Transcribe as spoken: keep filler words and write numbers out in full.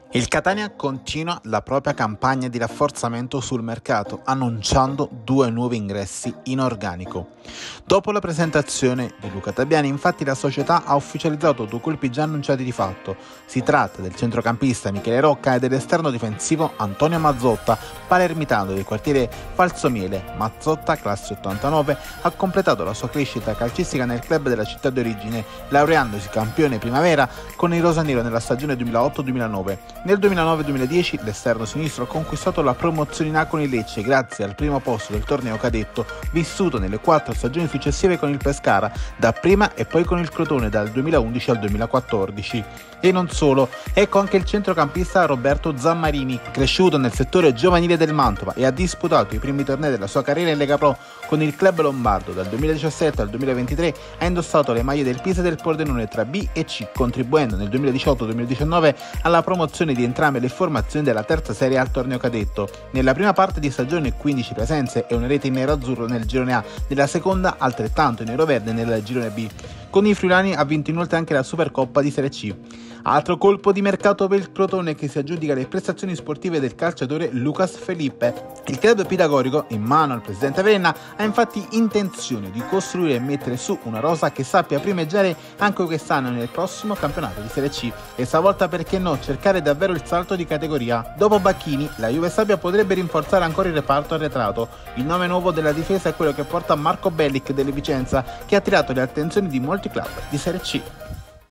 Il Catania continua la propria campagna di rafforzamento sul mercato, annunciando due nuovi ingressi in organico. Dopo la presentazione di Luca Tabiani, infatti, la società ha ufficializzato due colpi già annunciati di fatto. Si tratta del centrocampista Michele Rocca e dell'esterno difensivo Antonio Mazzotta, palermitano del quartiere Falsomiele. Mazzotta, classe ottantanove, ha completato la sua crescita calcistica nel club della città d'origine, laureandosi campione primavera con il rosanero nella stagione duemilaotto duemilanove. Nel duemilanove duemiladieci l'esterno sinistro ha conquistato la promozione in A con il Lecce grazie al primo posto del torneo cadetto vissuto nelle quattro stagioni successive con il Pescara, dapprima e poi con il Crotone dal duemilaundici al duemilaquattordici. E non solo, ecco anche il centrocampista Roberto Zammarini, cresciuto nel settore giovanile del Mantova e ha disputato i primi tornei della sua carriera in Lega Pro con il club lombardo. Dal duemiladiciassette al duemilaventitré ha indossato le maglie del Pisa e del Pordenone tra B e C, contribuendo nel duemiladiciotto duemiladiciannove alla promozione di entrambe le formazioni della terza serie al torneo cadetto. Nella prima parte di stagione quindici presenze e una rete in nero-azzurro nel girone A, nella seconda altrettanto in nero-verde nel girone B. Con i friulani ha vinto inoltre anche la Supercoppa di Serie C. Altro colpo di mercato per il Crotone, che si aggiudica le prestazioni sportive del calciatore Lucas Felipe. Il club pitagorico, in mano al presidente Averna, ha infatti intenzione di costruire e mettere su una rosa che sappia primeggiare anche quest'anno nel prossimo campionato di Serie C e stavolta, perché no, cercare davvero il salto di categoria. Dopo Bacchini, la Juve Sabbia potrebbe rinforzare ancora il reparto arretrato. Il nome nuovo della difesa è quello che porta Marco Bellic delle Vicenza, che ha attirato le attenzioni di molti club di Serie C.